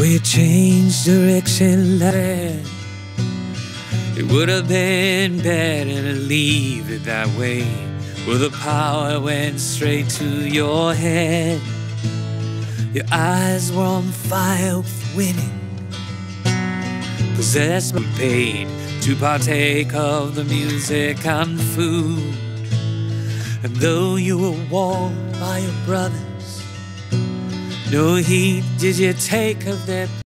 you changed direction there. It would have been better to leave it that way, where the power went straight to your head. Your eyes were on fire with winning, possessed but paid to partake of the music and food. And though you were warned by your brothers, no heed did you take of their